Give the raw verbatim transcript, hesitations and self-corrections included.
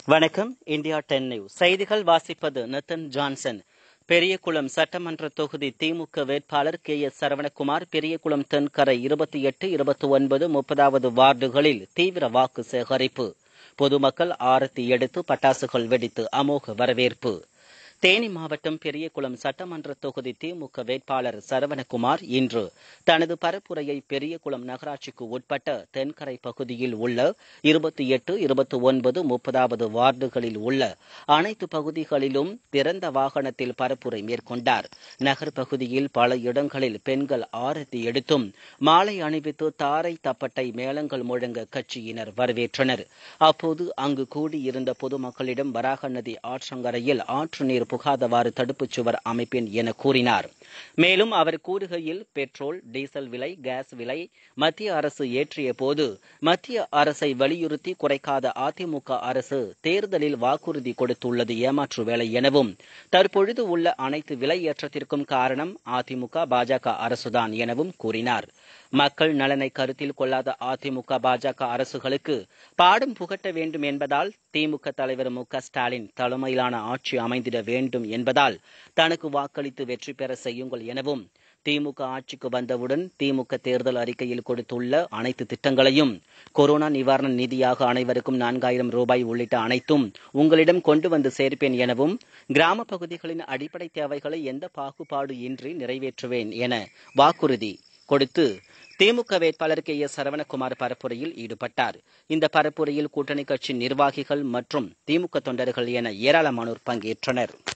வணக்கம். India ten news செய்திகள் வாசிப்பது நிதின் ஜான்சன். பெரியகுளம் சட்டமன்ற தொகுதி திமுக வேட்பாளர் கே எஸ் சரவணகுமார் பெரியகுளம் தென்கரை இருபத்தி எட்டு இருபத்தி ஒன்பது முப்பதாவது வார்டுகளில் தீவிர வாக்கு சேகரிப்பு. பொதுமக்கள் ஆரத்தி எடுத்து பட்டாசுகள் வெடித்து அமோக வரவேற்பு. தேனி மாவட்டம் பெரியகுளம் சட்டமன்ற தொகுதி திமுக வேட்பாளர் சரவணகுமார் இன்று தனது பரப்புரையை பெரியகுளம் நகராட்சிக்கு உட்பட்ட தென்கரை பகுதியில் உள்ள இருபத்தி எட்டு இருபத்தி ஒன்பது முப்பதாவது வார்டுகளில் உள்ள அனைத்து பகுதிகளிலும் திறந்த வாகனத்தில் பரப்புரை மேற்கொண்டார். நகர் பகுதியில் பல இடங்களில் பெண்கள் ஆரத்தி எடுத்தும் மாலை அணிவித்து தாரை தப்பட்டை மேளங்கள் முழங்க கட்சியினர் வரவேற்றனர். அப்போது அங்கு கூடியிருந்த பொதுமக்களிடம் வராக நதி ஆற்றங்கரையில் ஆற்று நீர் புகாதவாறு தடுப்புச் சுவர் அமைப்பேன் என கூறினார். மேலும் அவர் கூறுகையில் பெட்ரோல் டீசல் விலை கேஸ் விலை மத்திய அரசு ஏற்றிய போது மத்திய அரசை வலியுறுத்தி குறைக்காத அதிமுக அரசு தேர்தலில் வாக்குறுதி கொடுத்துள்ளது ஏமாற்று வேலை எனவும் தற்பொழுது உள்ள அனைத்து விலை ஏற்றத்திற்கும் காரணம் அதிமுக பாஜக அரசுதான் எனவும் கூறினார். மக்கள் நலனை கருத்தில் கொள்ளாத அதிமுக பாஜக அரசுகளுக்கு பாடம் புகட்ட வேண்டும் என்பதால் திமுக தலைவர் மு க ஸ்டாலின் தலைமையிலான ஆட்சி அமைந்திட வேண்டும் என்பதால் தனக்கு வாக்களித்து வெற்றி பெற செய்யுங்கள் எனவும் திமுக ஆட்சிக்கு வந்தவுடன் திமுக தேர்தல் அறிக்கையில் கொடுத்துள்ள அனைத்து திட்டங்களையும் கொரோனா நிவாரண நிதியாக அனைவருக்கும் நான்காயிரம் ரூபாய் உள்ளிட்ட அனைத்தும் உங்களிடம் கொண்டு வந்து சேர்ப்பேன் எனவும் கிராம பகுதிகளின் அடிப்படை தேவைகளை எந்த பாகுபாடு இன்றி நிறைவேற்றுவேன் என வாக்குறுதி கொடுத்து திமுக வேட்பாளர் கே எஸ் சரவணகுமார் பரப்புரையில் ஈடுபட்டார். இந்த பரப்புரையில் கூட்டணி கட்சி நிர்வாகிகள் மற்றும் திமுக தொண்டர்கள் என ஏராளமானோர் பங்கேற்றனர்.